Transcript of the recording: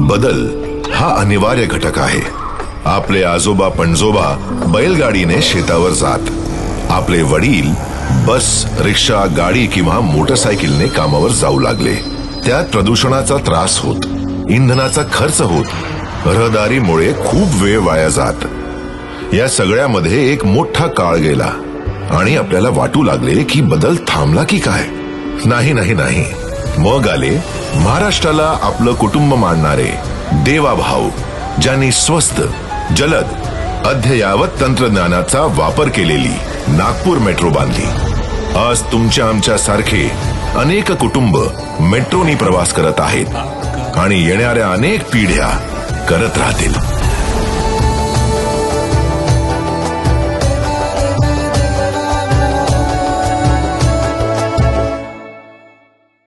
बदल हा अनिवार्य घटक आहे। आपले आजोबा पणजोबा बैलगाडीने शेतावर जात, आपले वडील बस, रिक्षा, गाडी किंवा मोटरसायकलने कामावर जाऊ लागले। त्यात प्रदूषणाचा त्रास होत, इंधनाचा खर्च होत, रहदारीमुळे खूप वेळ वाया जात। या सगळ्यामध्ये एक मोठा काळ गेला आणि आपल्याला वाटू लागले की बदल थांबला की काय। नाही नाही नाही, मग आले महाराष्ट्राला आपलं कुटुंब मानणारे देवाभाऊ, ज्यांनी स्वस्त, जलद, अद्ययावत तंत्रज्ञानाचा वापर केलेली नागपूर मेट्रो बांधली। आज तुमच्या आमच्या सारखे अनेक कुटुंब मेट्रोनी प्रवास करत आहेत आणि येणाऱ्या अनेक पिढ्या करत राहतील।